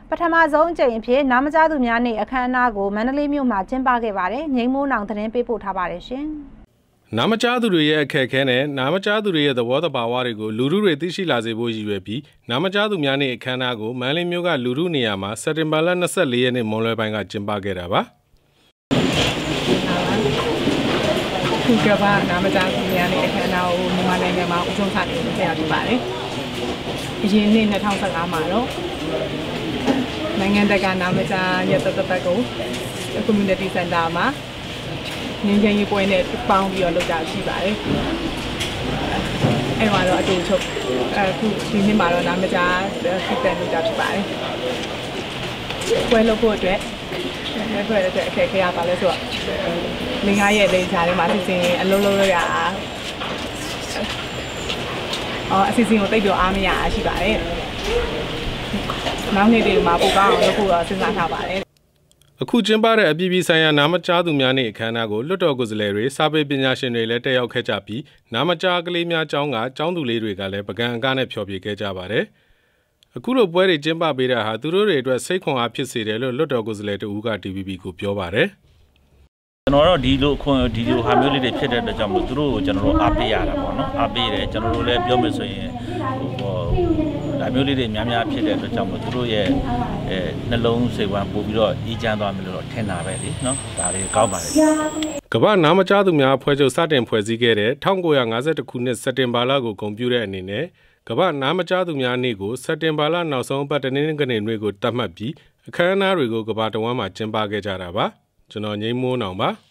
ပထမဆုံးအကြိမ်အဖြစ်နာမကျသူများနေ့အခမ်းအနားကိုမန္တလေးမြို့မှာကျင်းပခဲ့ပါတယ်။ငိမ့်မိုးနောင်သတင်းပေးပို့ထားပါတယ်ရှင်။နာမကျသူတွေရဲ့အခက်အခဲနဲ့နာမကျသူတွေရဲ့သဘောတဘာဝတွေကိုလူထုတွေသိရှိလာစေဖို့ရည်ရွယ်ပြီးနာမကျသူများနေ့အခမ်းအနားကိုမန္တလေးမြို့ကလူထုနေရာမှာစက်တင်ဘာလ24ရက်နေ့မွန်းလွဲပိုင်းကကျင်းပခဲ့တာပါ။ခုကပါနာမကျသူများနေ့အခမ်းအနားကိုမြန်မာနိုင်ငံမှာအဆုံးသတ်နေကြရပါတယ်။အရင်နေ့2015မှာတော့နိုင်ငံတကာနာမကျရက်သက်သက်ကို community center မှာငင်းချင်းရေးပွဲနဲ့ပေါင်းပြီးတော့လုပ်တာရှိပါတယ်။အဲ့မှာတော့အတူချုပ်အခုဒီနေ့မှာတော့နာမကျဖိတ်တဲ့လုပ်တာဖြစ်ပါတယ်။ပွဲလုပ်ဖို့အတွက်အခက်အခဲရပါလဲဆိုတော့5ရက်လေးကြားထဲမှာစီစဉ်အလုံးလုံးရတာအစီအစဉ်ကိုတိတ်တော့အားမရရှိပါတယ်။နောက်နေ့တွေမှာပိုကောင်းအောင်လုပ်ဖို့စဉ်းစားထားပါတယ်။အခုကျင်းပတဲ့အပြည်ပြည်ဆိုင်ရာနာမကျသူများနေ့အခမ်းအနားကိုလွှတ်တော်ကိုယ်စားလှယ်တွေစာပေပညာရှင်တွေလည်းတက်ရောက်ခဲ့ကြပြီးနာမကျကလေးများကျောင်းကကျောင်းသူလေးတွေကလည်းပကံအကားနဲ့ဖျော်ဖြေခဲ့ကြပါတယ်။အခုလိုပွဲတွေကျင်းပပေးတာဟာသူတို့တွေအတွက်စိတ်ခွန်အားဖြစ်စေတယ်လို့လွှတ်တော်ကိုယ်စားလှယ်တူက TVB ကိုပြောပါတယ်။ကျွန်တော်တို့ဒီလိုဟာမျိုးလေးတွေဖြစ်တဲ့အတွက်ကြောင့်မို့သူတို့ကိုကျွန်တော်တို့အားပေးရတာပေါ့နော်အားပေးတယ်ကျွန်တော်တို့လည်းပြောမယ်ဆိုရင်ဒါမျိုးလေးတွေများများဖြစ်တဲ့အတွက်ကြောင့်မို့သူတို့ရဲ့နှလုံးစိတ်ဝမ်းပို့ပြီးတော့အေးချမ်းသွားမယ်လို့ထင်တာပဲလေနော်ဒါတွေကောင်းပါလေကမ္ဘာနာမကျသူများအဖွဲ့ချုပ်စတင်ဖွဲ့စည်းခဲ့တဲ့1952ခုနှစ်စက်တင်ဘာလကိုဂုဏ်ပြုတဲ့အနေနဲ့ကမ္ဘာနာမကျသူများနေ့ကိုစက်တင်ဘာလနောက်ဆုံးပတ်တနင်္ဂနွေနေ့ကိုတတ်မှတ်ပြီးအခမ်းအနားတွေကိုကမ္ဘာတဝန်းမှာကျင်းပခဲ့ကြတာပါကျွန်တော်ငိမ့်မိုးနောင်ပါ